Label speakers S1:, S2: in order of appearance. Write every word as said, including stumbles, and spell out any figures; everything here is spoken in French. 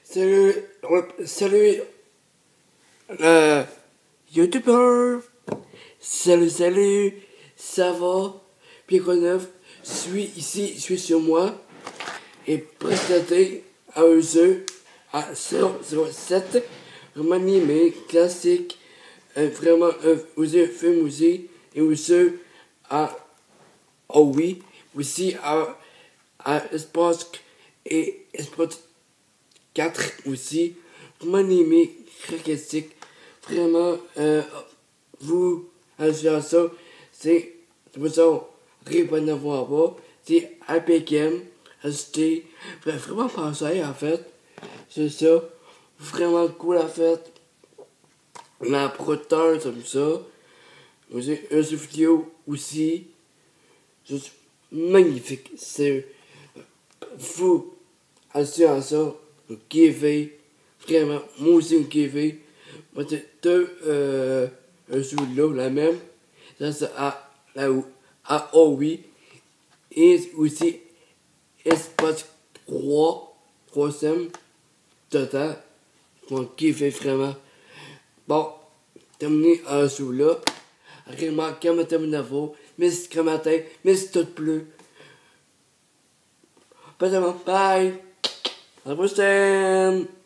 S1: Salut, salut, euh, YouTuber. Salut, salut, ça va? Pierre Coneuf, je suis ici, je suis sur moi et présenté à eux à zéro zéro sept, vraiment animé, classique, euh, vraiment un euh, film aussi, et aussi à, oh oui, aussi à, à Espace et Espace quatre aussi, vraiment animé, classique, vraiment, euh, vous, à faire ça, c'est, c'est pour ça, répondez à voir, c'est A P K M, acheter, vraiment penser en fait, c'est ça, vraiment cool à faire, la proteur comme ça, aussi, un jeu vidéo aussi, juste magnifique, c'est fou, acheter à ça, kiffé, vraiment, moi aussi kiffé, moi c'est deux, euh, un jeu là, la même, ça c'est à, là où, à oh oui, et aussi espace trois, troisième, total, mon kiffé vraiment. Bon, terminé un jour là, vraiment, comme terminé avant, mais c'est comme matin, mais c'est tout plus. Pas tellement, bye, à la prochaine.